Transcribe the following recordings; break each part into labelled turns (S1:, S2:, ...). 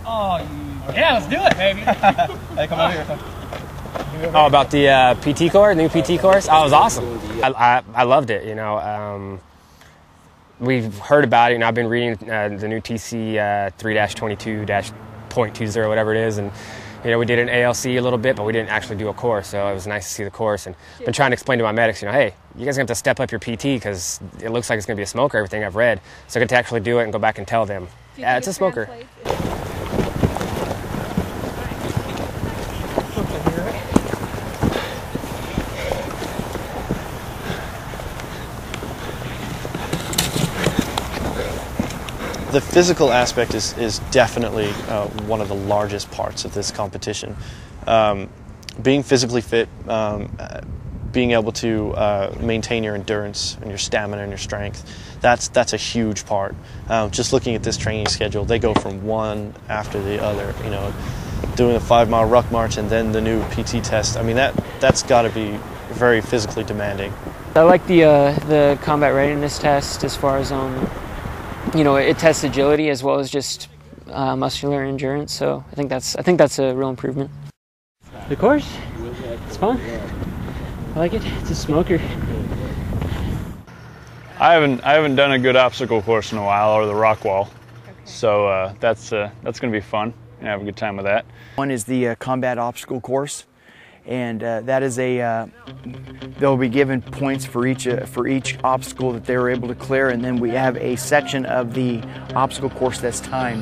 S1: Oh, yeah, let's do it, baby.
S2: Hey, come over here.
S3: Oh, about the PT course, new PT course? Oh, it was awesome. I loved it, you know. We've heard about it, and I've been reading the new TC 3-22-.20, whatever it is, and you know, we did an ALC a little bit, but we didn't actually do a course, so it was nice to see the course. And been trying to explain to my medics, you know, hey, you guys are going to have to step up your PT because it looks like it's going to be a smoker, everything I've read. So I get to actually do it and go back and tell them, yeah, it's a smoker.
S2: The physical aspect is definitely one of the largest parts of this competition. Being physically fit, being able to maintain your endurance and your stamina and your strength, that's a huge part. Just looking at this training schedule, they go from one after the other. You know, doing a 5-mile ruck march and then the new PT test. I mean, that's got to be very physically demanding.
S4: I like the combat readiness test as far as you know, it tests agility as well as just muscular endurance. So I think that's a real improvement. The course, it's fun. I like it. It's a smoker.
S5: I haven't done a good obstacle course in a while, or the rock wall. So that's going to be fun and have a good time with that.
S6: One is the combat obstacle course, and that is they'll be given points for each obstacle that they were able to clear, and then we have a section of the obstacle course that's timed.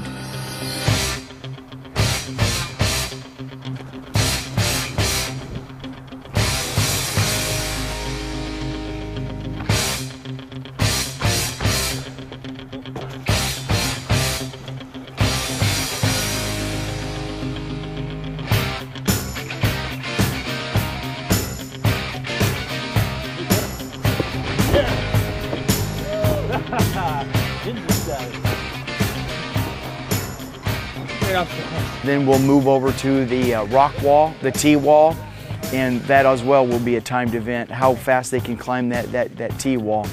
S6: Then we'll move over to the rock wall, the T-wall, and that as well will be a timed event, how fast they can climb that T-wall.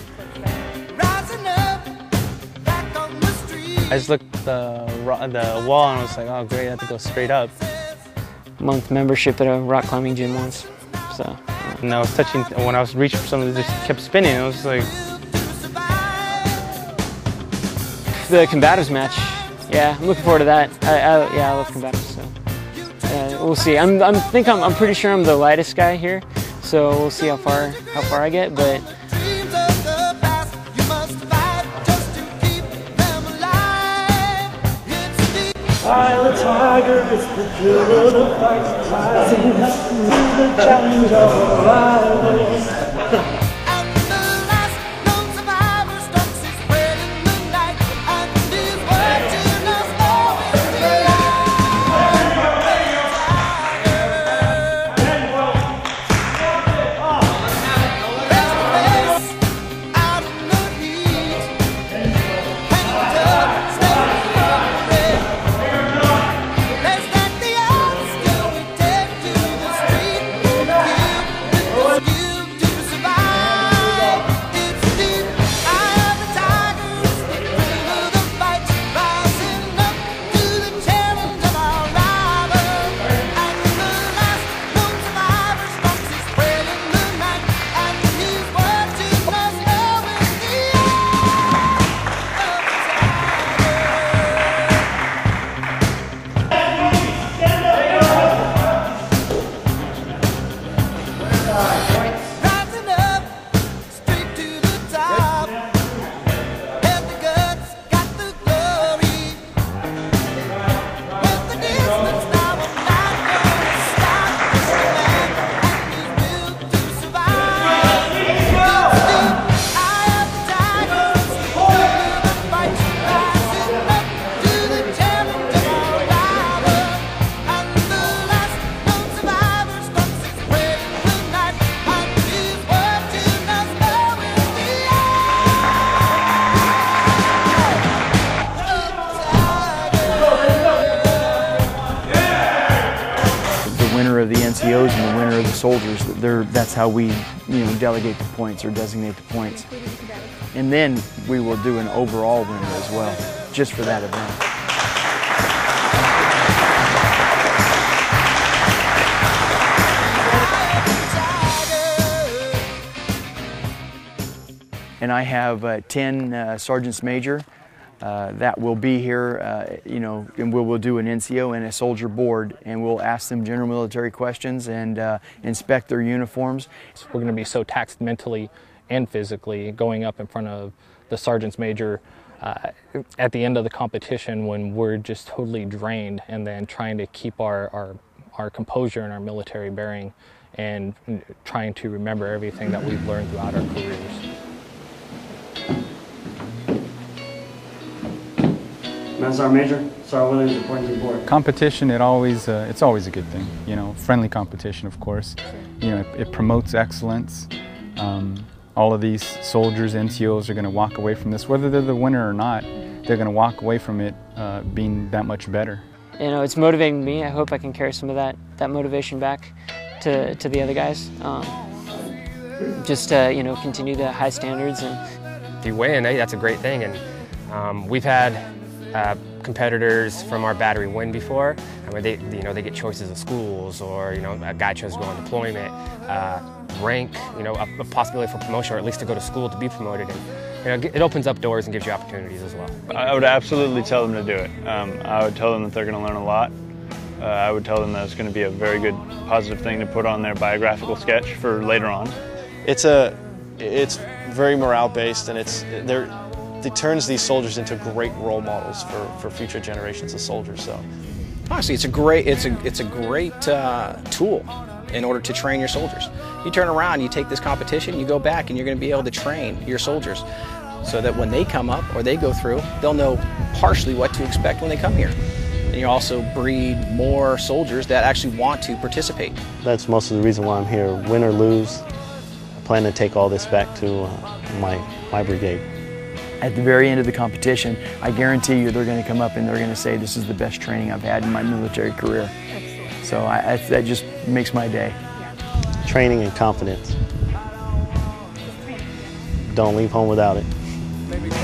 S7: I just looked at the wall and I was like, oh great, I have to go straight up.
S4: Month membership at a rock climbing gym once. So.
S7: And I was touching, when I was reaching for something, it just kept spinning. It was like...
S4: The combatives match. Yeah, I'm looking forward to that. Yeah, I love combatives. So we'll see. I'm pretty sure I'm the lightest guy here, so we'll see how far I get. But
S8: I, the tiger, is the thrill of the fight, rising up to the challenge of rivals.
S6: Of the NCOs and the winner of the soldiers. That's how we, delegate the points or designate the points. And then we will do an overall winner as well, just for that event. I have 10 sergeants major that will be here, you know, and we'll do an NCO and a soldier board, and we'll ask them general military questions and inspect their uniforms.
S9: We're going to be so taxed mentally and physically going up in front of the sergeants major at the end of the competition when we're just totally drained, and then trying to keep our composure and our military bearing and trying to remember everything that we've learned throughout our careers.
S10: Sergeant Major, Sergeant Williams reporting to the board.
S11: Competition, it's always a good thing. You know, friendly competition, of course. You know, it promotes excellence. All of these soldiers, NCOs, are going to walk away from this, whether they're the winner or not. They're going to walk away from it being that much better.
S4: You know, it's motivating me. I hope I can carry some of that motivation back to the other guys. Just to, you know, continue the high standards. And
S3: if you win, that's a great thing. And we've had competitors from our battery win before, where they get choices of schools, or, you know, a guy chose to go on deployment, rank, you know, a possibility for promotion, or at least to go to school to be promoted. And, you know, it opens up doors and gives you opportunities as well.
S5: I would absolutely tell them to do it. I would tell them that they're going to learn a lot. I would tell them that it's going to be a very good, positive thing to put on their biographical sketch for later on.
S2: It's very morale-based, and it turns these soldiers into great role models for future generations of soldiers. So,
S12: honestly, it's a great tool in order to train your soldiers. You turn around, you take this competition, you go back, and you're going to be able to train your soldiers so that when they come up or they go through, they'll know partially what to expect when they come here. And you also breed more soldiers that actually want to participate.
S13: That's most of the reason why I'm here. Win or lose, I plan to take all this back to my brigade.
S6: At the very end of the competition, I guarantee you they're going to come up and they're going to say, this is the best training I've had in my military career. So that just makes my day.
S13: Training and confidence. Don't leave home without it.